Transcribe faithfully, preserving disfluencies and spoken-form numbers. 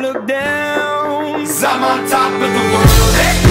look down, 'cause I'm on top of the world. Hey!